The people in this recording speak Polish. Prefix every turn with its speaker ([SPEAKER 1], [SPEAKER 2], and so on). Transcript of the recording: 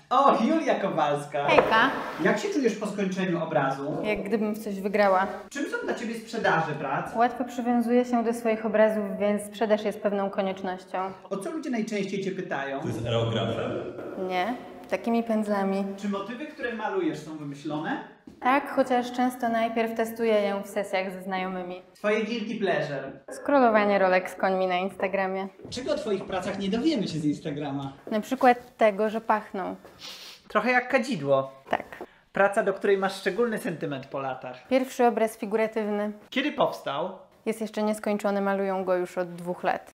[SPEAKER 1] O, Julia Kowalska.
[SPEAKER 2] Hejka,
[SPEAKER 1] Jak się czujesz po skończeniu obrazu?
[SPEAKER 2] jak gdybym w coś wygrała.
[SPEAKER 1] Czym są dla Ciebie sprzedaże prac?
[SPEAKER 2] Łatwo przywiązuję się do swoich obrazów, więc sprzedaż jest pewną koniecznością.
[SPEAKER 1] O co ludzie najczęściej Cię pytają?
[SPEAKER 3] To jest aerografem?
[SPEAKER 2] Nie? Takimi pędzlami.
[SPEAKER 1] Czy motywy, które malujesz, są wymyślone?
[SPEAKER 2] Tak, chociaż często najpierw testuję je w sesjach ze znajomymi.
[SPEAKER 1] Twoje guilty pleasure.
[SPEAKER 2] Scrollowanie rolek z końmi na Instagramie.
[SPEAKER 1] Czego o Twoich pracach nie dowiemy się z Instagrama?
[SPEAKER 2] Na przykład tego, że pachną.
[SPEAKER 1] Trochę jak kadzidło.
[SPEAKER 2] Tak.
[SPEAKER 1] Praca, do której masz szczególny sentyment po latach.
[SPEAKER 2] Pierwszy obraz figuratywny.
[SPEAKER 1] Kiedy powstał?
[SPEAKER 2] Jest jeszcze nieskończony, malują go już od 2 lat.